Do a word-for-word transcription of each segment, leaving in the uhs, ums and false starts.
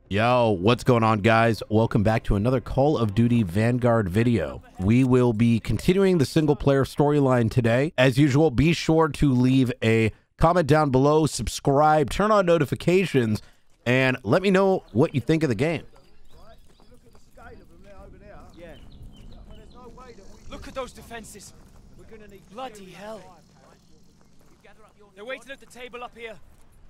Yo, what's going on, guys? Welcome back to another Call of Duty Vanguard video. We will be continuing the single player storyline today. As usual, be sure to leave a comment down below, subscribe, turn on notifications, and let me know what you think of the game. Look at those defenses. We're gonna need bloody hell. They're waiting at the table up here.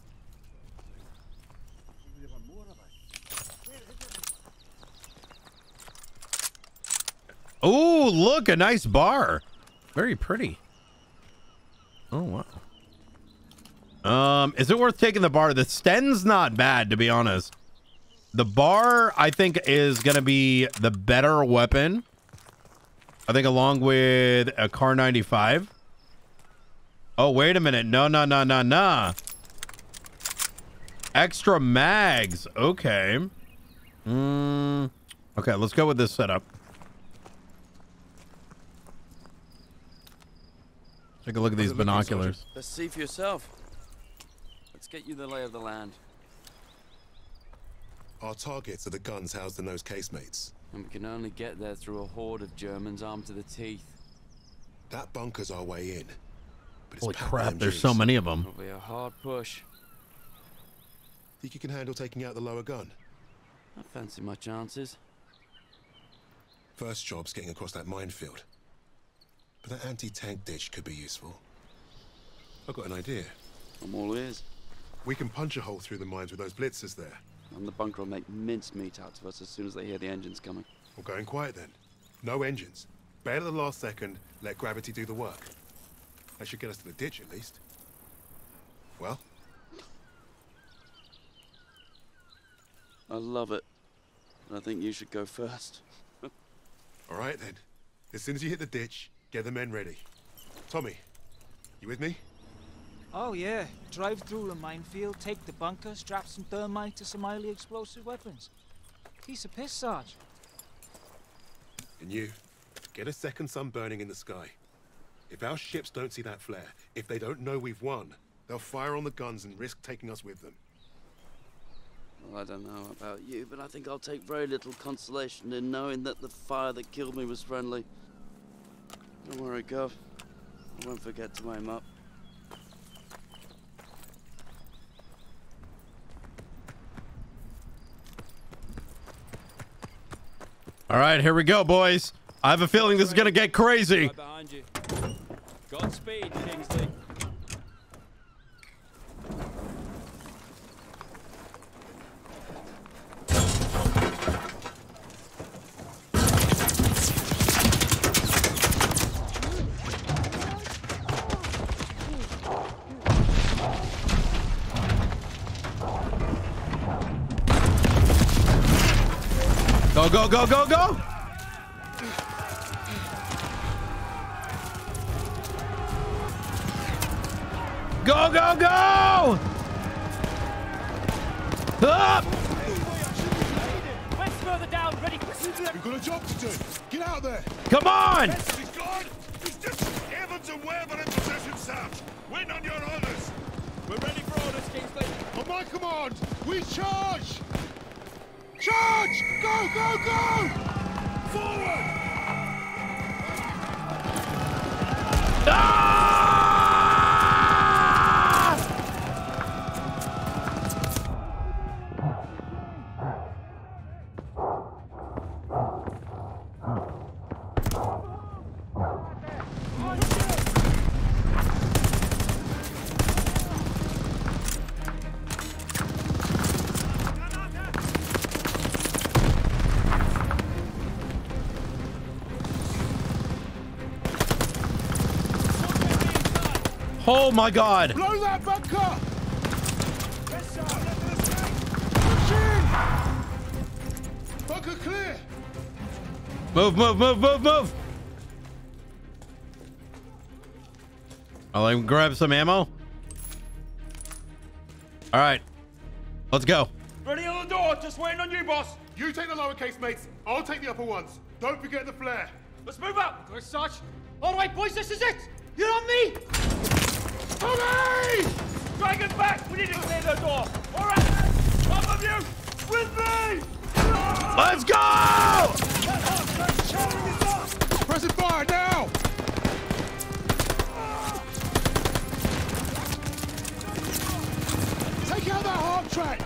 Oh, look, a nice bar. Very pretty. Oh, wow. Um, is it worth taking the bar? The Sten's not bad, to be honest. The bar, I think, is going to be the better weapon. I think along with a Kar ninety-five. Oh, wait a minute. No, no, no, no, no. Extra mags. Okay. Mm, okay, let's go with this setup. Take a look at these binoculars. Let's see for yourself. Let's get you the lay of the land. Our targets are the guns housed in those casemates. And we can only get there through a horde of Germans armed to the teeth. That bunker's our way in. But it's Holy packed crap, with there's M Gs. so many of them. Probably a hard push. Think you can handle taking out the lower gun? I fancy my chances. First job's getting across that minefield. But that anti-tank ditch could be useful. I've got an idea. I'm all ears. We can punch a hole through the mines with those blitzers there. And the bunker will make mincemeat out of us as soon as they hear the engines coming. We're going quiet then. No engines. Bail at the last second, let gravity do the work. That should get us to the ditch at least. Well? I love it. And I think you should go first. All right then. As soon as you hit the ditch, get the men ready. Tommy, you with me? Oh yeah, drive through the minefield, take the bunker, strap some thermite to some highly explosive weapons. Piece of piss, Sarge. And you, get a second sun burning in the sky. If our ships don't see that flare, if they don't know we've won, they'll fire on the guns and risk taking us with them. Well, I don't know about you, but I think I'll take very little consolation in knowing that the fire that killed me was friendly. Don't worry, Gov. I won't forget to aim up. All right, here we go, boys. I have a feeling this is going to get crazy. Right behind you. Godspeed, Kingsley. Go, go, go, go, go! Go, go, go! Up! West further down, ready for We've got a job to do. Get out there. Come on! He's gone. He's just Evans and Webb are in possession, Sam. Win on your orders. We're ready for orders, Kingsley. On my command, we charge. Charge! Go, go, go! Forward! Ah! Oh my God! Blow that bunker! Push in! Bunker clear! Move, move, move, move, move! I'll let him grab some ammo. All right, let's go. Ready on the door, just waiting on you, boss. You take the lowercase mates, I'll take the upper ones. Don't forget the flare. Let's move up. Go, Sarge. All right, boys, this is it. You're on me. Tommy! Dragon back. We need to clear the door. All right, top of you, with me. Let's go! Pressing fire now! Take out that hard track!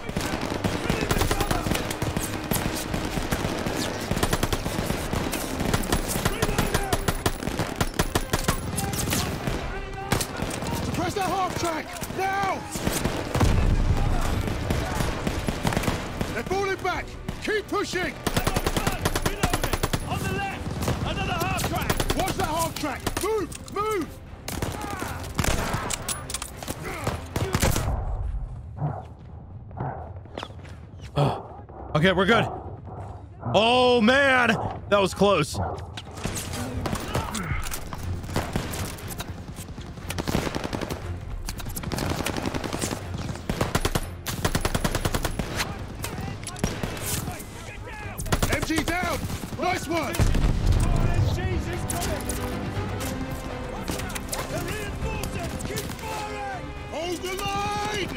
Press that hard track! Now! They're falling back! Keep pushing! On the left! Another half track! Watch that hard track! Move! Move! Okay, we're good. Oh man, that was close. M G down! Nice one! Hold the line!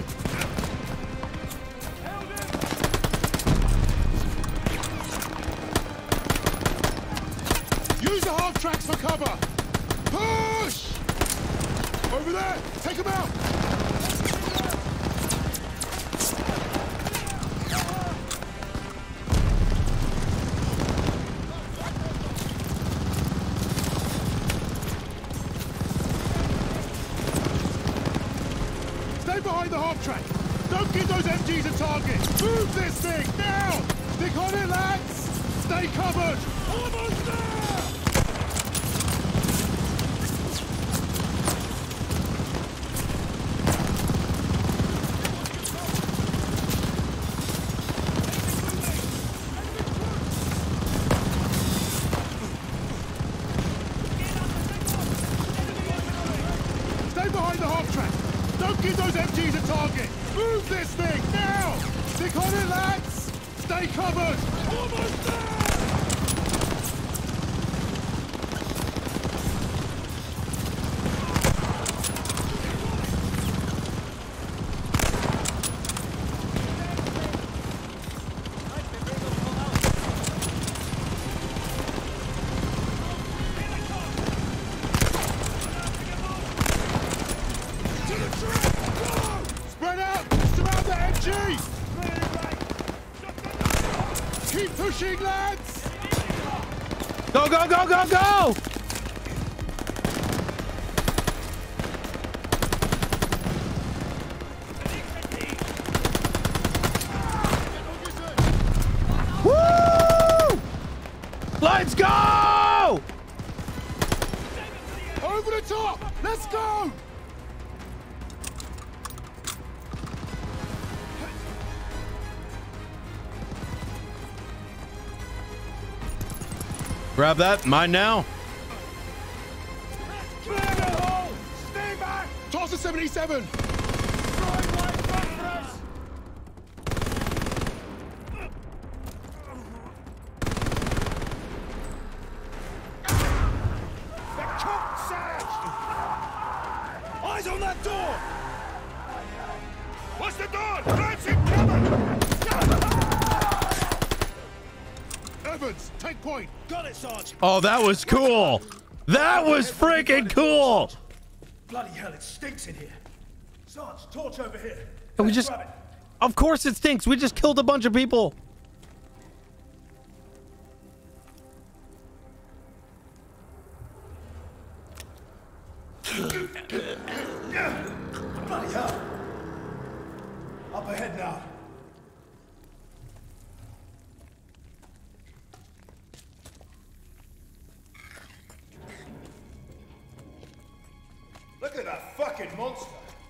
Use the hard tracks for cover! Push! Over there! Take him out! Stay behind the half track! Don't give those M Gs a target! Move this thing! Now! Stick on it, lads! Stay covered! Almost there! Stay behind the half track! Don't give those M Gs a target! Move this thing! Now! Stick on it, lads! Stay covered! Almost there! Spread out! Surround the M G! Keep pushing, lads! Go, go, go, go, go! Woo! Let's go! Over the top! Let's go! Grab that. Mine now. Clear the hole! Stay back! Toss the seventy-seven! Eyes on that door! What's the door? Francis, cover! Evans, take point! Got it, Sarge! Oh, that was cool. That was freaking cool. Bloody hell, it stinks in here. Sarge, torch over here. And we just, Grab it. of course it stinks. We just killed a bunch of people. Bloody hell. Up ahead now. Look at that fucking monster.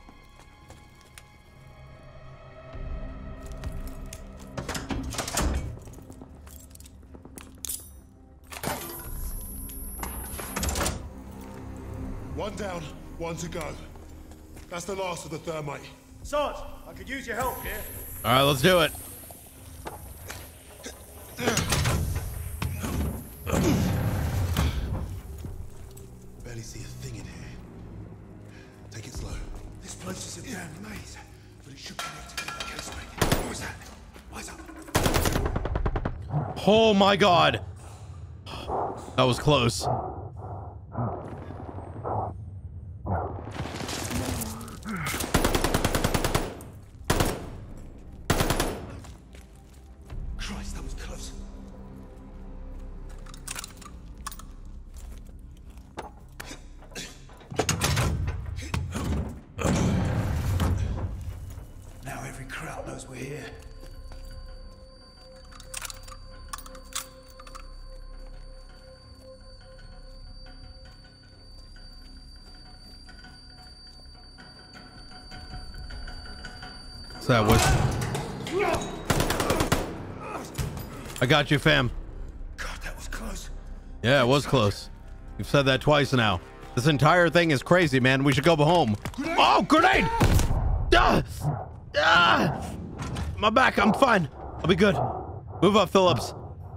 One down, one to go. That's the last of the thermite. Sarge, I could use your help here. All right, let's do it. Barely see a thing in here. Take it slow. This place is a damn maze, but it should connect to the caseway. What was that? Why's up? Oh my God. That was close. Christ, that was close. Now every crowd knows we're here. So that was. I got you, fam. God, that was close. Yeah, it was close. You've said that twice now. This entire thing is crazy, man. We should go home. Oh, grenade! Ah! Ah! My back. I'm fine. I'll be good. Move up, Phillips.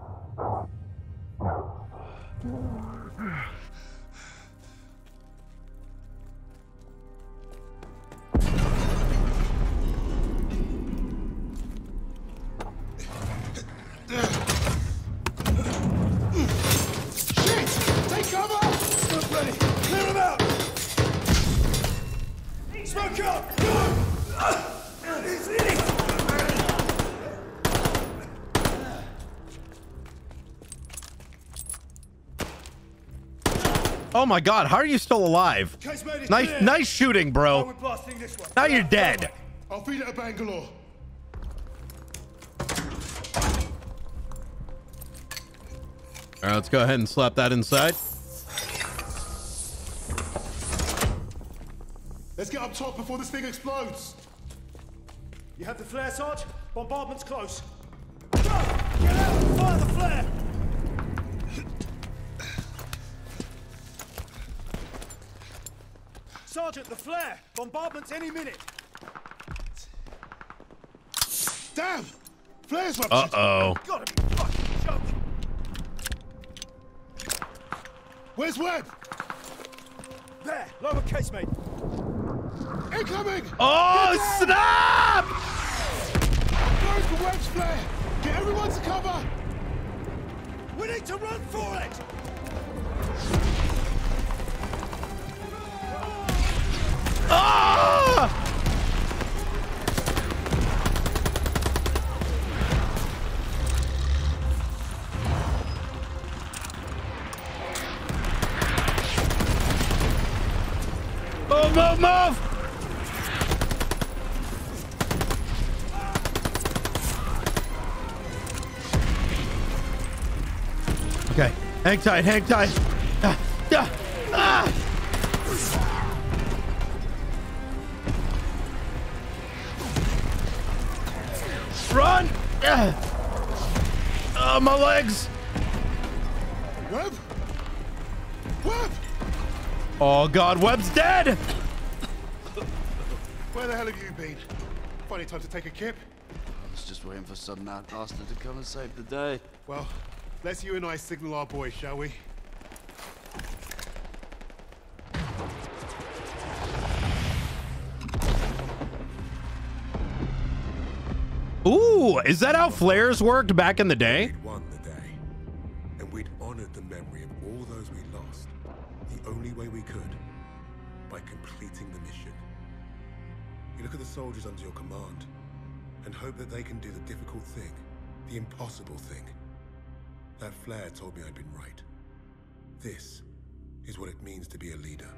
Oh my God, how are you still alive? Nice, nice shooting, bro. Now you're dead. I'll feed it to Bangalore. All right, let's go ahead and slap that inside. Let's get up top before this thing explodes. You have the flare, Sarge? Bombardment's close. Go! Get out! Fire the flare! Sergeant, the flare! Bombardment's any minute! Damn! Flare's ruptured! Uh-oh. Gotta be fucking joking! Where's Webb? There! Lower casemate! Incoming! Oh, snap! Going for Webb's flare! Get everyone to cover! We need to run for it! Ah! Move, move, move! Okay, hang tight, hang tight. Ah, ah, ah. Run! Ah. Oh, my legs! Webb? Webb! Oh God, Webb's dead! Where the hell have you been? Funny time to take a kip. I was just waiting for some mad bastard to come and save the day. Well, let's you and I signal our boys, shall we? Ooh, is that how flares worked back in the day? We'd won the day, and we'd honored the memory of all those we lost the only way we could, by completing the mission. You look at the soldiers under your command and hope that they can do the difficult thing, the impossible thing. That flare told me I'd been right. This is what it means to be a leader.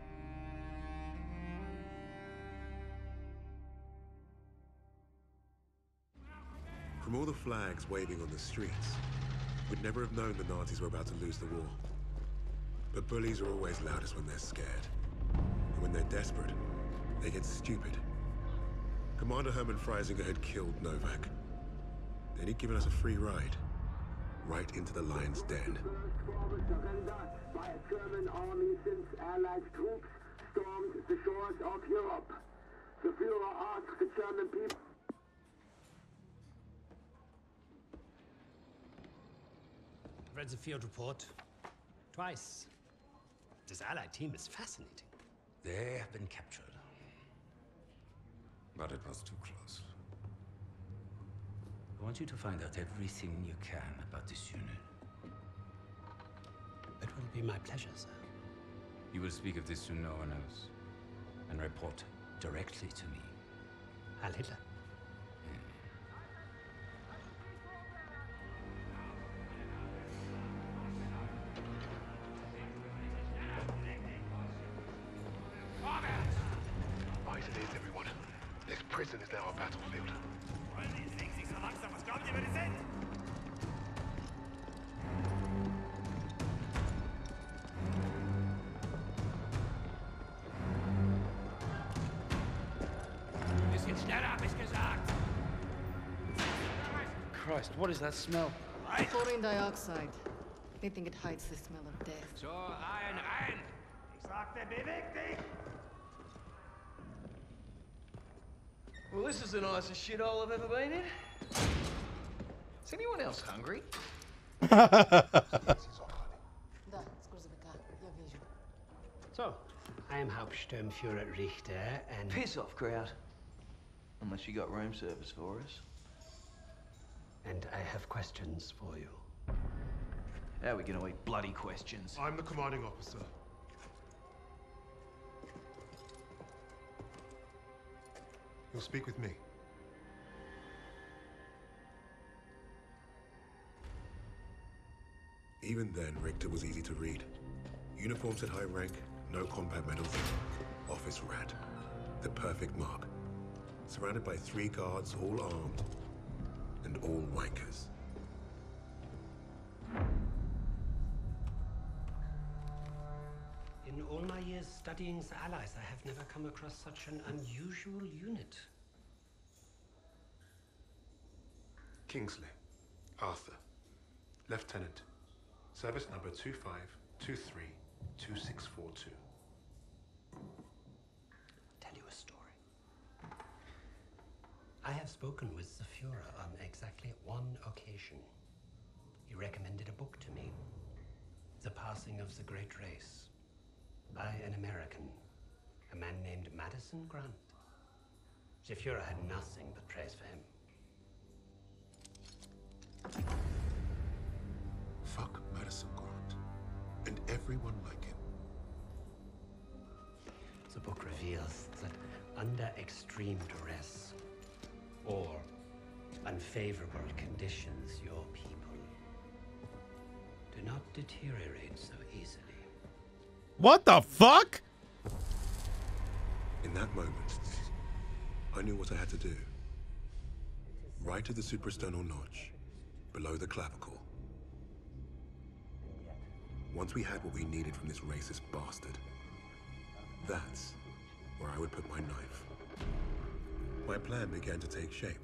From all the flags waving on the streets, we'd never have known the Nazis were about to lose the war. But bullies are always loudest when they're scared. And when they're desperate, they get stupid. Commander Hermann Freisinger had killed Novak. Then he'd given us a free ride, right into the lion's den. By a German army since Allied troops stormed the shores of Europe. The Führer asked the German people. Read the field report twice. This Allied team is fascinating. They have been captured. But it was too close. want you to find out everything you can about this unit. It will be my pleasure, sir. You will speak of this to no one else, and report directly to me. Heil Hitler. Right it is, everyone. This prison is now a battlefield. Christ, what is that smell? Chlorine dioxide. They think it hides the smell of death. So, rein, rein! Ich sagte, beweg dich! Well, this is the nicest shithole I've ever been in. Is anyone else hungry? Да, с грузовика. Я вижу. So, I am Hauptsturmführer Richter, and... Piss off, crowd. Unless you got room service for us. And I have questions for you. How are we gonna eat bloody questions? I'm the commanding officer. You'll speak with me. Even then, Richter was easy to read. Uniforms at high rank, no combat medals. Office rat. The perfect mark. Surrounded by three guards, all armed, and all wankers. In all my years studying the Allies, I have never come across such an unusual unit. Kingsley. Arthur. Lieutenant. Service number two five two three two six four two. Tell you a story. I have spoken with the Führer on exactly one occasion. He recommended a book to me. The Passing of the Great Race. By an American. A man named Madison Grant. The Führer had nothing but praise for him. Fuck Madison Grant. And everyone like him. The book reveals that under extreme duress or unfavorable conditions, your people do not deteriorate so easily. What the fuck? In that moment, I knew what I had to do. Right at the suprasternal notch, below the clavicle. Once we had what we needed from this racist bastard, that's where I would put my knife. My plan began to take shape.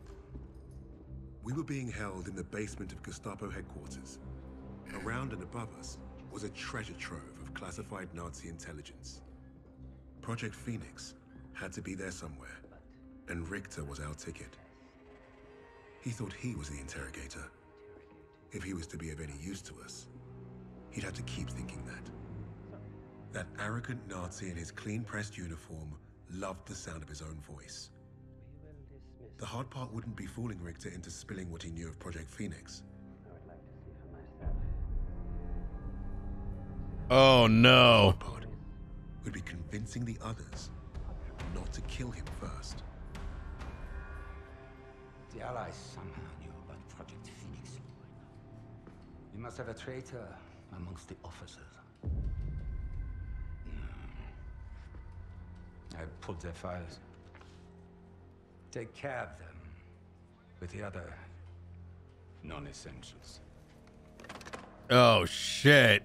We were being held in the basement of Gestapo headquarters. Around and above us was a treasure trove of classified Nazi intelligence. Project Phoenix had to be there somewhere, and Richter was our ticket. He thought he was the interrogator. If he was to be of any use to us, he'd have to keep thinking that. That arrogant Nazi in his clean-pressed uniform loved the sound of his own voice. The hard part wouldn't be fooling Richter into spilling what he knew of Project Phoenix. Oh no. The hard part would be convincing the others not to kill him first. The Allies somehow knew about Project Phoenix. You must have a traitor amongst the officers. I pulled their files. Take care of them with the other non-essentials. Oh shit.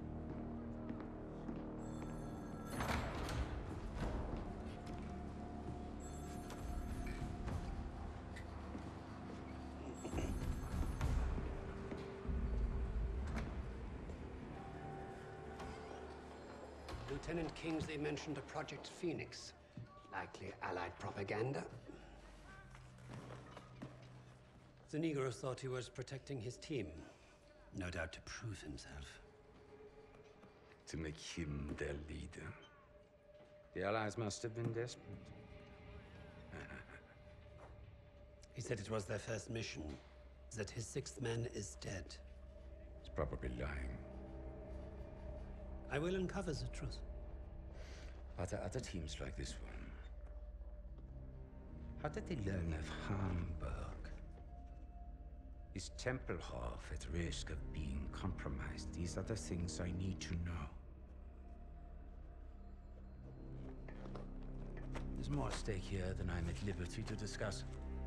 Lieutenant Kingsley mentioned a Project Phoenix. Likely Allied propaganda. The Negro thought he was protecting his team. No doubt to prove himself. To make him their leader. The Allies must have been desperate. He said it was their first mission, that his sixth man is dead. He's probably lying. I will uncover the truth. Are there other teams like this one? How did they learn of Hamburg? Is Tempelhof at risk of being compromised? These are the things I need to know. There's more at stake here than I'm at liberty to discuss.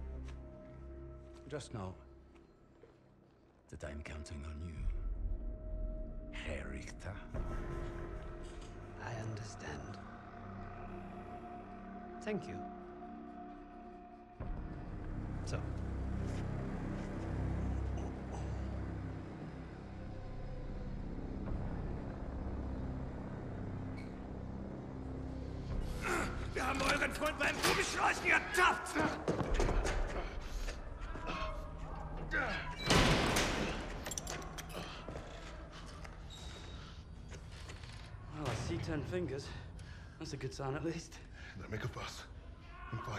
Just know that I'm counting on you, Herr Richter. I understand. Thank you. So. Wir haben euren Freund beim Rumschleichen ertappt! Well, I see ten fingers. That's a good sign at least. Don't make a fuss. I'm fine.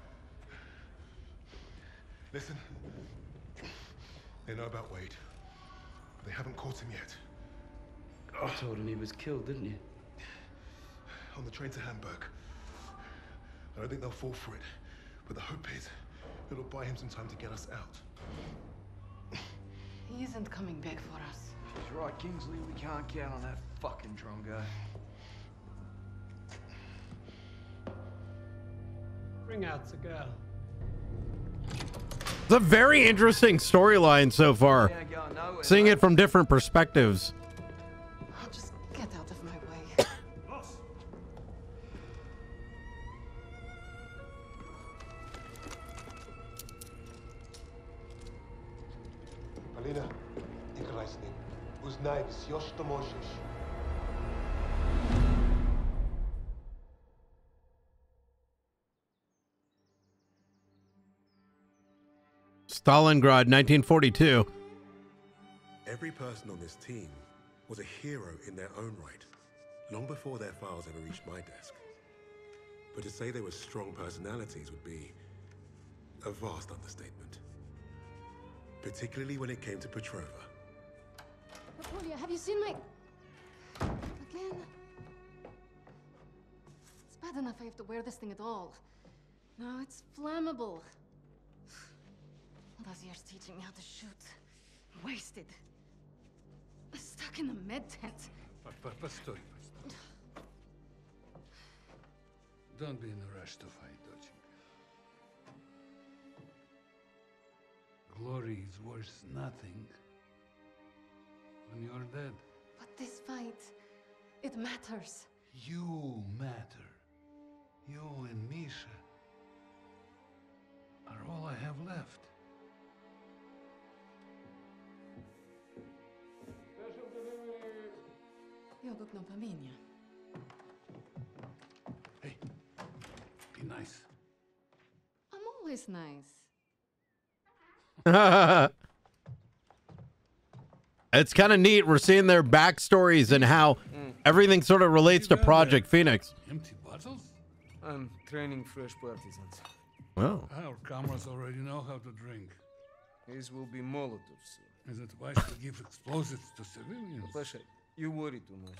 Listen. They know about Wade. They haven't caught him yet. You told him he was killed, didn't you? On the train to Hamburg. I don't think they'll fall for it. But the hope is it'll buy him some time to get us out. He isn't coming back for us. She's right, Kingsley. We can't count on that fucking Drongo. Bring out the girl. It's a very interesting storyline so far. We ain't going nowhere, Seeing mate. it from different perspectives. I'll just get out of my way. Boss! Alina, играй с ним. Узнай все, что можешь. Stalingrad, nineteen forty-two. Every person on this team was a hero in their own right, long before their files ever reached my desk. But to say they were strong personalities would be a vast understatement. Particularly when it came to Petrova. Napoleon, have you seen my... Again? It's bad enough I have to wear this thing at all. Now it's flammable. All those years teaching me how to shoot. Wasted. Stuck in a med tent. Постой, постой. Don't be in a rush to fight, доченька. Glory is worth nothing when you're dead. But this fight, it matters. You matter. You and Misha are all I have left. Jogok no pamięć. Hey, be nice. I'm always nice. It's kind of neat. We're seeing their backstories and how everything sort of relates to Project Phoenix. Empty bottles? I'm training fresh partisans. Wow. Our comrades already know how to drink. These will be Molotovs. Is it wise to give explosives to civilians? Pasha, you worry too much.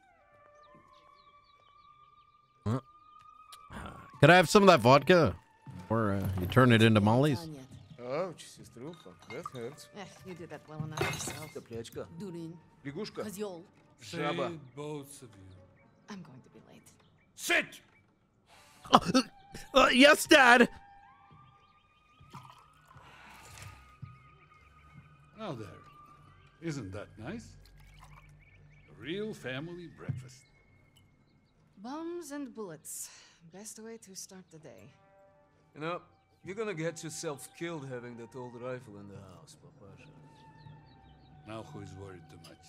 Could I have some of that vodka? Or uh, you turn it into Molly's? Ouch, сеструха, that hurts. Eh, you did that well enough yourself. Теплячка. Durin. Лягушка. Козёл. Say Жаба. it, both of you. I'm going to be late. Sit! Uh, yes, Dad. Now there. Isn't that nice? A real family breakfast. Bombs and bullets. Best way to start the day. You know, you're gonna get yourself killed having that old rifle in the house, Papasha. Now who is worried too much?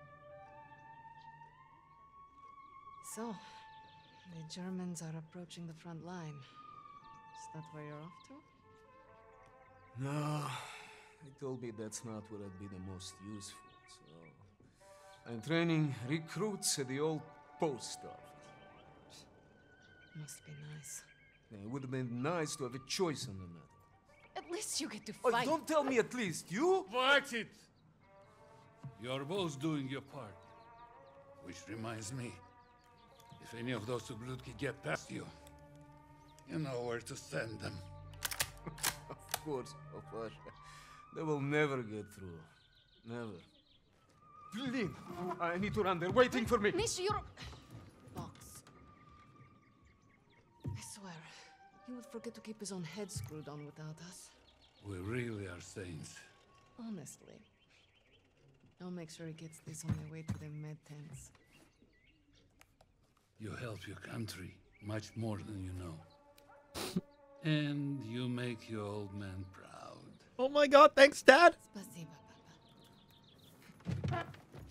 So, the Germans are approaching the front line. Is that where you're off to? No, they told me that's not where I'd be the most useful, so... I'm training recruits at the old post office. Must be nice. Yeah, it would have been nice to have a choice in the matter. At least you get to Oh, fight. don't tell me at least. You? Watch it! You're both doing your part. Which reminds me, if any of those Ublutki get past you, you know where to send them. Of course, Pasha. They will never get through. Never. Lynn, I need to run. They're waiting for me. Nish, you're... Box. I swear, he would forget to keep his own head screwed on without us. We really are saints. Honestly. I'll make sure he gets this on the way to the med tents. You help your country much more than you know. And you make your old man proud. Oh my god, thanks, Dad. Spasiba, Papa.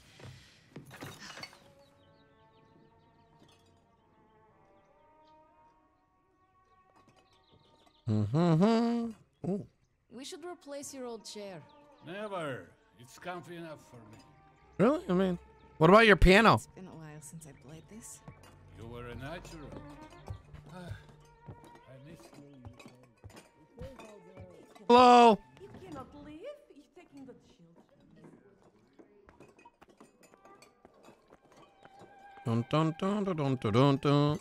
Mm-hmm. Ooh. We should replace your old chair. Never. It's comfy enough for me. Really? I mean, what about your piano? It's been a while since I played this. You were a natural. I miss you. Hello. You cannot leave. You're taking the children. Dun dun dun dun dun dun dun dun.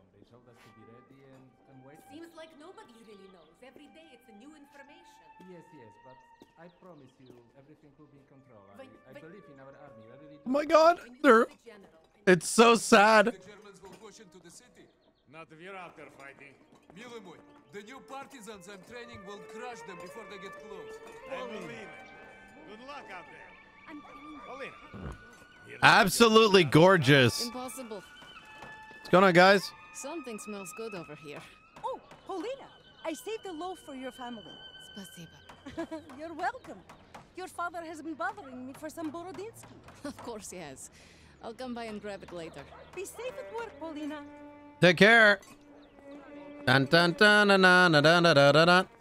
Seems like nobody really knows. Every day it's a new information. Yes, yes, but I promise you everything will be in control. I, I believe in our army. I really do. Oh my god, they're... It's so sad. The Germans will push into the city. Not if you're out there fighting. Milemoy, the new partisans I'm training will crush them before they get close. I believe it. Good luck out there. I'm Polina. Absolutely gorgeous. Impossible. What's going on, guys? Something smells good over here. Oh, Polina, I saved a loaf for your family. Spasiba. You're welcome. Your father has been bothering me for some Borodinsky. Of course he has. I'll come by and grab it later. Be safe at work, Polina. Take care. Dun dun dun dun dun dun dun dun dun dun.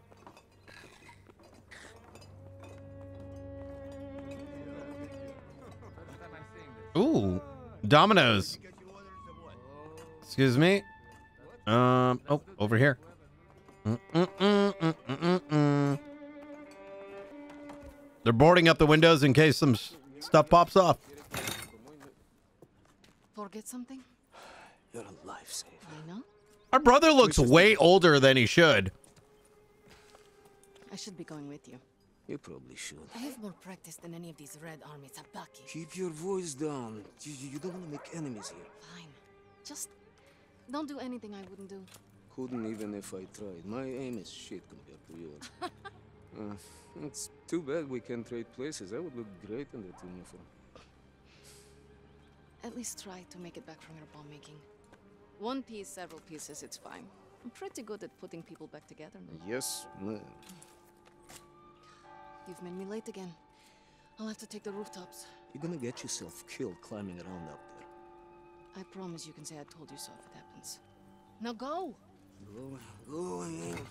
Ooh, Domino's. Excuse me. Um. Oh, over here. Mm -mm -mm -mm -mm -mm. They're boarding up the windows in case some stuff pops off. Forget something? You're a lifesaver. I know. Our brother looks way older than he should. I should be going with you. You probably should. I have more practice than any of these Red Army Sabaki. Keep your voice down. You, you don't want to make enemies here. Fine. Just don't do anything I wouldn't do. Couldn't even if I tried. My aim is shit compared to yours. uh, it's too bad we can't trade places. I would look great in that uniform. At least try to make it back from your bomb making. One piece, several pieces, it's fine. I'm pretty good at putting people back together now. Yes, man. You've made me late again. I'll have to take the rooftops. You're gonna get yourself killed climbing around up there. I promise you can say I told you so if it happens. Now go! Go, go ahead.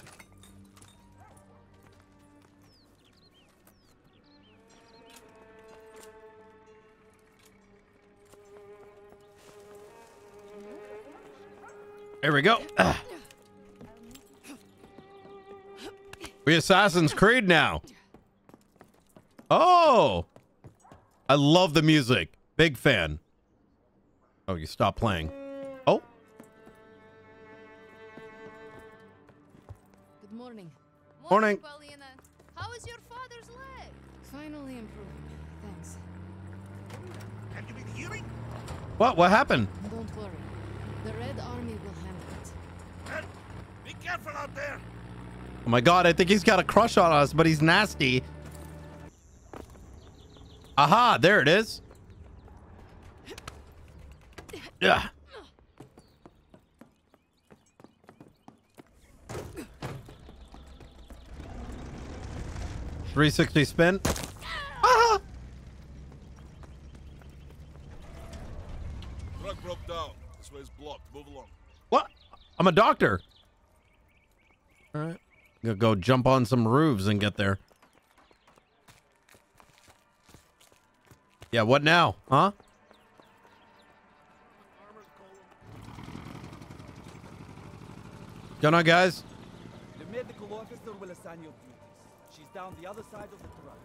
There we go. Ah. We Assassin's Creed now. Oh, I love the music. Big fan. Oh, you stopped playing. Oh. Good morning. Morning. Paulina. How is your father's leg? Finally improving. Thanks. Have you been hearing? What? What happened? Don't worry. The Red Army will handle it. Ed, be careful out there. Oh my god, I think he's got a crush on us, but he's nasty. Aha, there it is. Yeah. three sixty spin. Ah! Truck broke down. This way's blocked. Move along. What? I'm a doctor. All right. I'm gonna go jump on some roofs and get there. Yeah, what now? Huh? Going on, guys? The medical officer will will assign your duties. She's down the other side of the truck.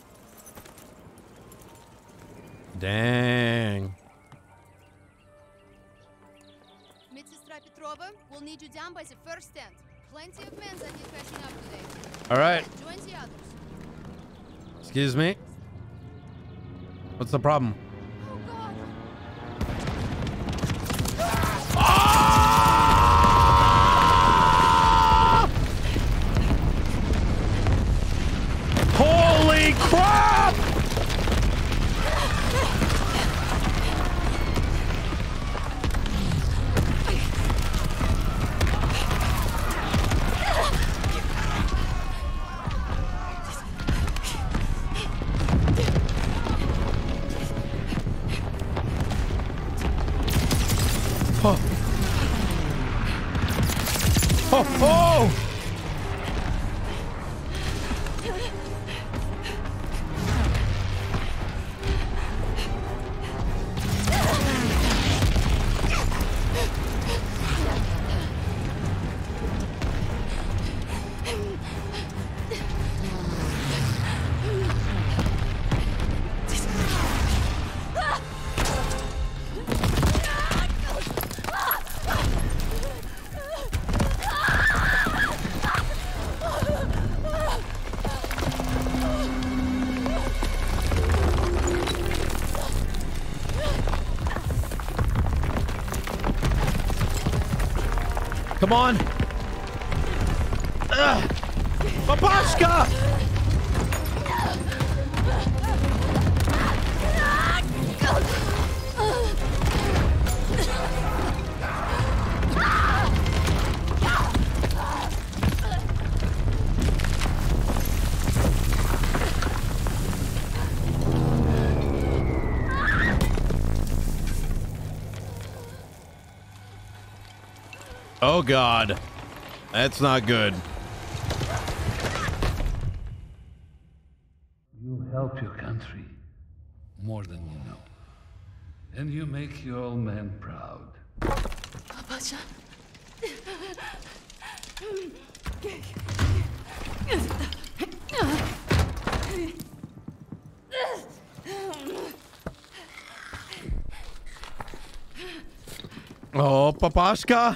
Dang. Medsestra Petrova, we'll need you down by the first stand. Plenty of men that need catching up today. All right. Join the others. Excuse me. What's the problem? Holy crap! Oh. Oh, oh! Come on. Ugh. Babashka! Oh God, that's not good. You help your country more than you know. And you make your old man proud. Pasha. Oh, Papashka.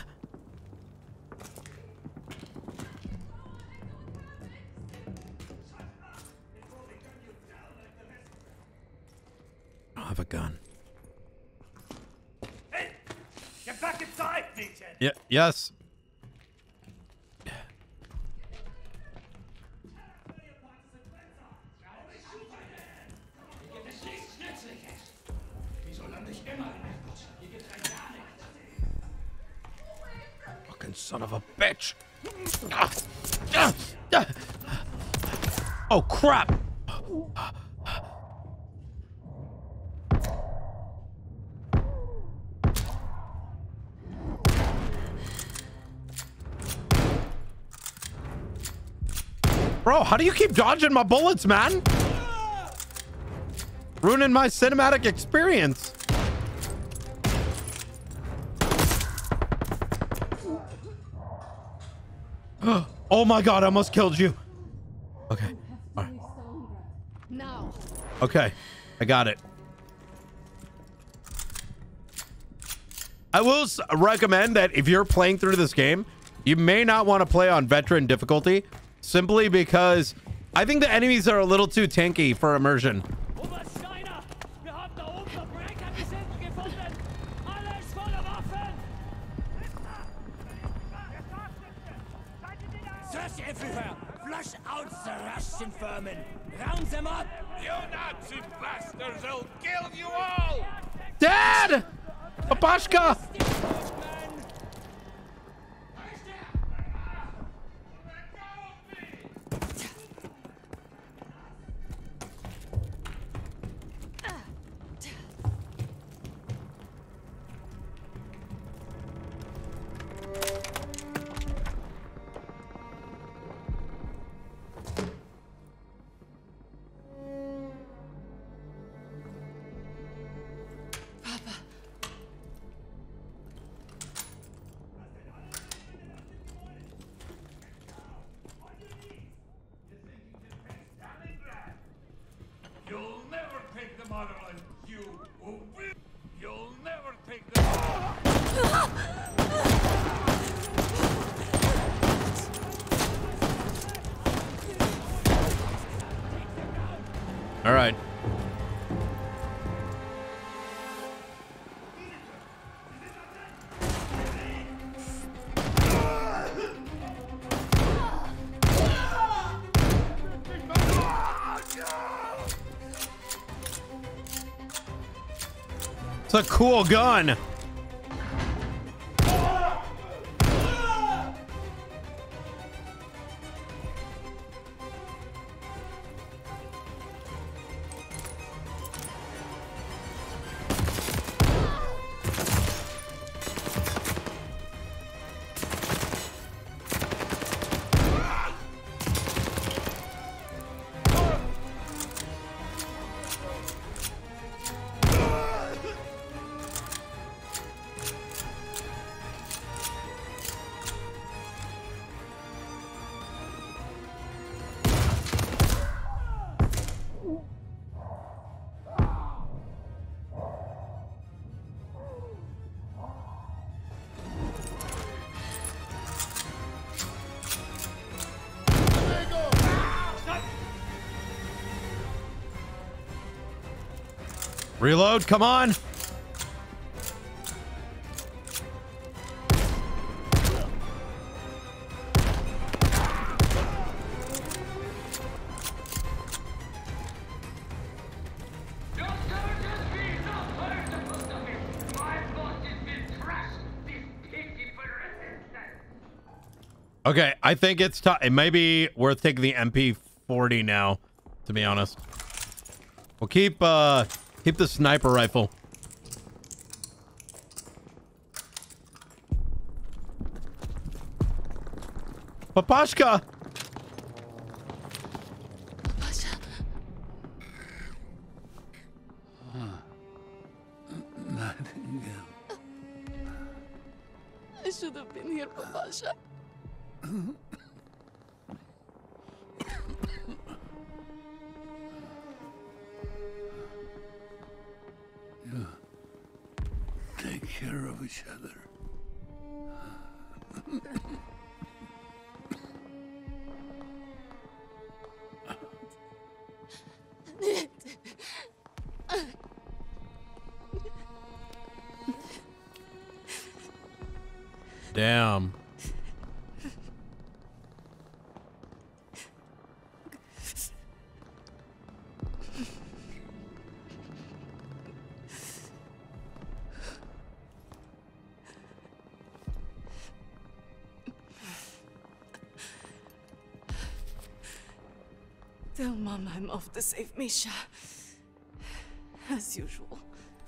I have a gun. Hey, get back inside, D J. Yeah. Yes. Fucking son of a bitch. Ah, ah, ah. Oh crap. Bro, how do you keep dodging my bullets, man? Ruining my cinematic experience. Oh my God, I almost killed you. Okay. All right. Now. Okay, I got it. I will s- recommend that if you're playing through this game, you may not want to play on veteran difficulty, simply because I think the enemies are a little too tanky for immersion. Search everywhere! Flush out the Russian vermin! Round them up! You Nazi bastards! I'll kill you all! Dad! Babashka! motherland, you who will. You'll never take the. All right. It's a cool gun. Reload, come on. Okay, I think it's time. It may be worth taking the M P forty now, to be honest. We'll keep uh keep the sniper rifle. Papashka! Pasha. Nightingale. I should have been here, Papasha. You take care of each other. Damn. Tell Mom I'm off to save Misha. As usual.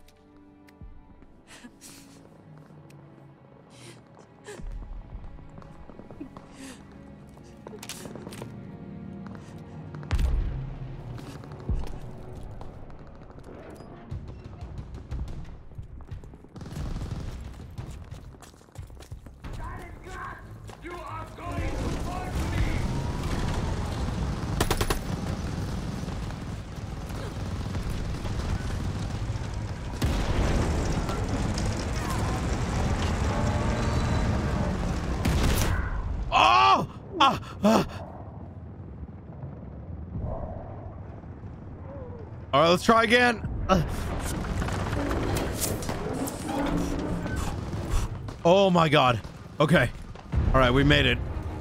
You are going to hurt me! Oh! Ah, ah. All right, let's try again. Uh. Oh my God. Okay. All right, we made it.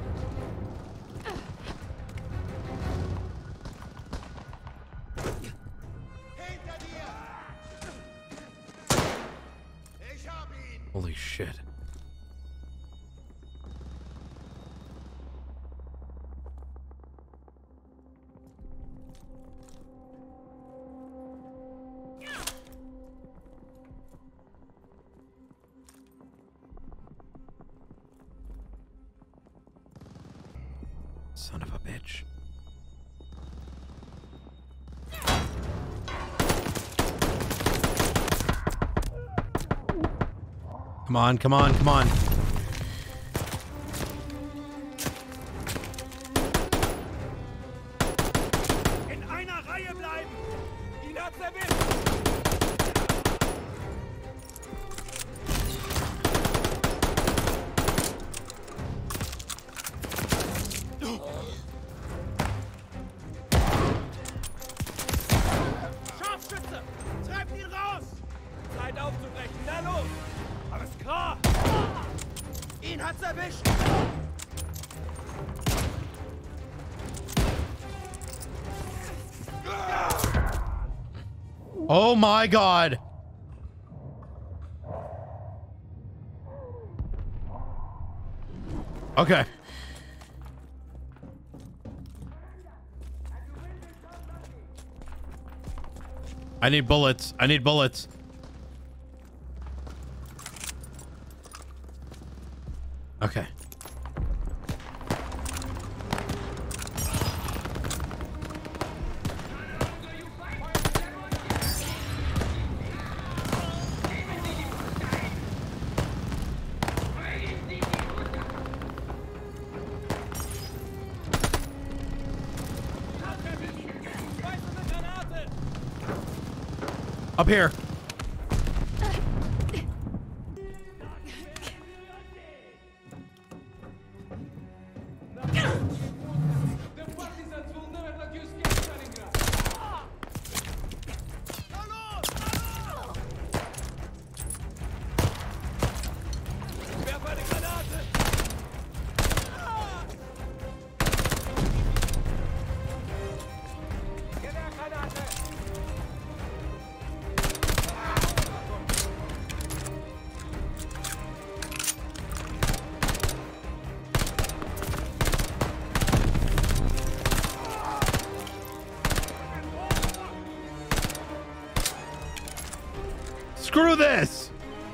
Holy shit. Son of a bitch. Come on, come on, come on. In einer Reihe bleiben! Ihn hat's erwischt! Hat's erwischt! Oh my God. Okay. I need bullets. I need bullets. Okay. Up here. Screw this!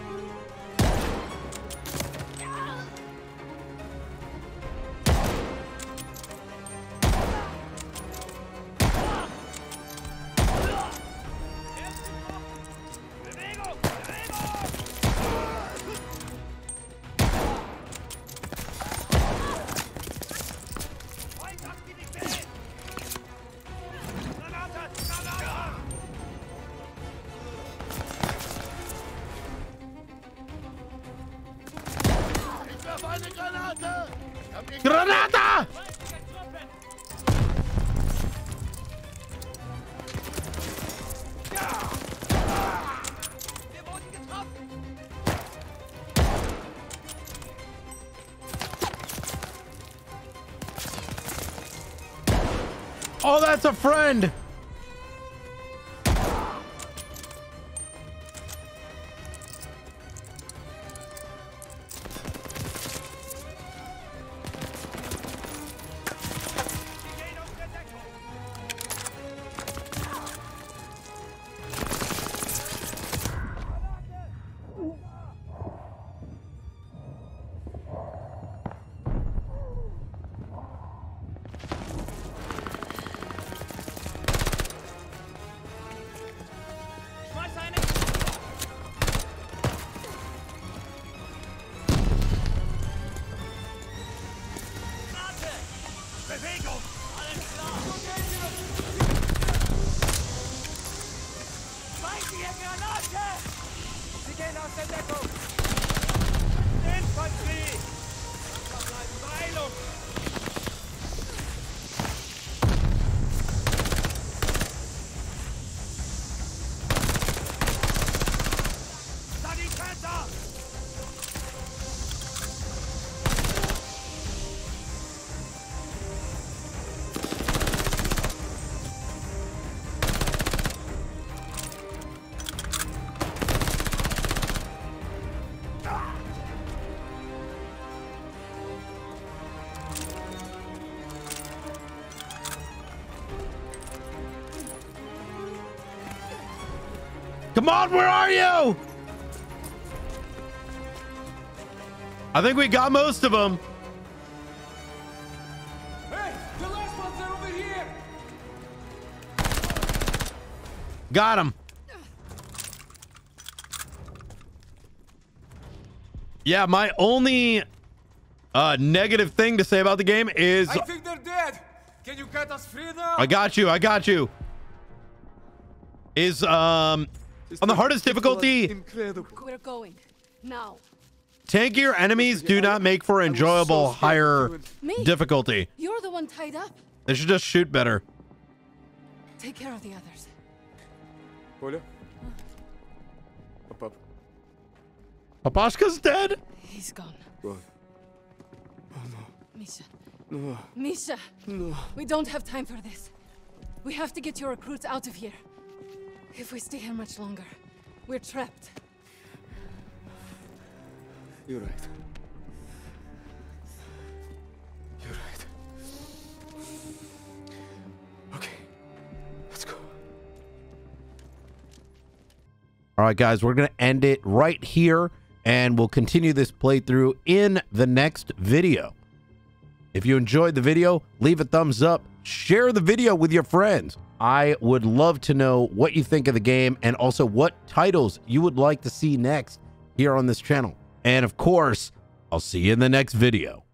Granata! Oh, that's a friend. Come on, where are you? I think we got most of them. Hey, the last ones are over here. Got him. Yeah, my only uh, negative thing to say about the game is... I think they're dead. Can you cut us free now? I got you. I got you. Is, um... on the hardest difficulty, We're going now. tankier enemies do not make for enjoyable higher Me? difficulty. You're the one tied up. They should just shoot better. Take care of the others. Оля? А пап? Papashka's dead? He's gone. Right. Misha. No. Misha. No. We don't have time for this. We have to get your recruits out of here. If we stay here much longer, we're trapped. You're right. You're right. Okay. Let's go. All right, guys, we're going to end it right here, and we'll continue this playthrough in the next video. If you enjoyed the video, leave a thumbs up, share the video with your friends. I would love to know what you think of the game and also what titles you would like to see next here on this channel. And of course, I'll see you in the next video.